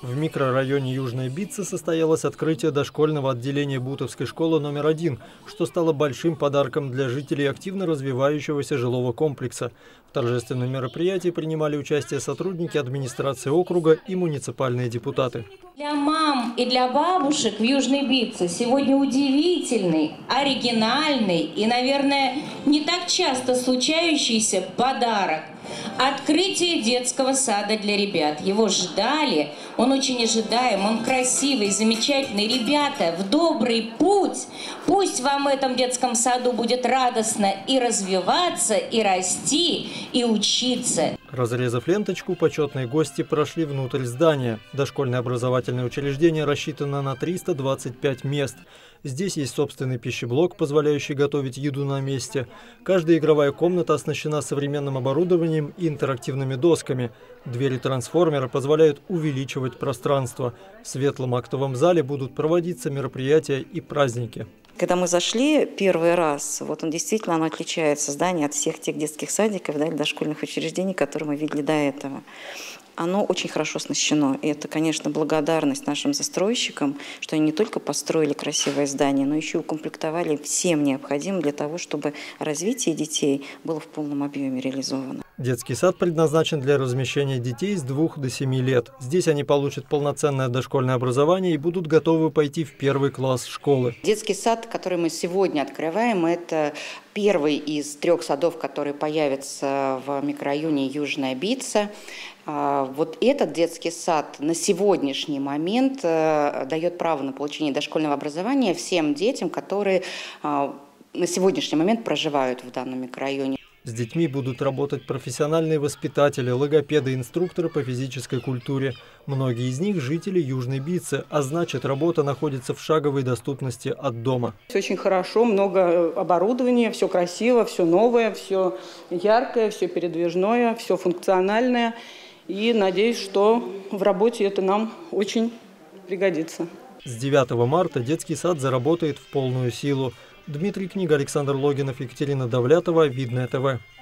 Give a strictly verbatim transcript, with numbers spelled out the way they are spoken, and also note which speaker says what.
Speaker 1: В микрорайоне Южная Битца состоялось открытие дошкольного отделения Бутовской школы номер один, что стало большим подарком для жителей активно развивающегося жилого комплекса. В торжественном мероприятии принимали участие сотрудники администрации округа и муниципальные депутаты.
Speaker 2: Для мам и для бабушек в Южной Битце сегодня удивительный, оригинальный и, наверное, не так часто случающийся подарок. Открытие детского сада для ребят. Его ждали, он очень ожидаем, он красивый, замечательный. Ребята, в добрый путь. Пусть вам в этом детском саду будет радостно и развиваться, и расти, и учиться.
Speaker 1: Разрезав ленточку, почетные гости прошли внутрь здания. Дошкольное образовательное учреждение рассчитано на триста двадцать пять мест. Здесь есть собственный пищеблок, позволяющий готовить еду на месте. Каждая игровая комната оснащена современным оборудованием и интерактивными досками. Двери трансформера позволяют увеличивать пространство. В светлом актовом зале будут проводиться мероприятия и праздники.
Speaker 3: Когда мы зашли первый раз, вот он действительно оно отличается, здание от всех тех детских садиков, да, или дошкольных учреждений, которые мы видели до этого. Оно очень хорошо оснащено. И это, конечно, благодарность нашим застройщикам, что они не только построили красивое здание, но еще и укомплектовали всем необходимым для того, чтобы развитие детей было в полном объеме реализовано.
Speaker 1: Детский сад предназначен для размещения детей с двух до семи лет. Здесь они получат полноценное дошкольное образование и будут готовы пойти в первый класс школы.
Speaker 4: Детский сад, который мы сегодня открываем, это первый из трех садов, которые появятся в микрорайоне Южная Битца. Вот этот детский сад на сегодняшний момент дает право на получение дошкольного образования всем детям, которые на сегодняшний момент проживают в данном микрорайоне.
Speaker 1: С детьми будут работать профессиональные воспитатели, логопеды, инструкторы по физической культуре. Многие из них – жители Южной Битцы, а значит, работа находится в шаговой доступности от дома.
Speaker 5: Все очень хорошо, много оборудования, все красиво, все новое, все яркое, все передвижное, все функциональное. И надеюсь, что в работе это нам очень пригодится.
Speaker 1: С девятого марта детский сад заработает в полную силу. Дмитрий Книга, Александр Логинов, Екатерина Давлятова, Видное ТВ.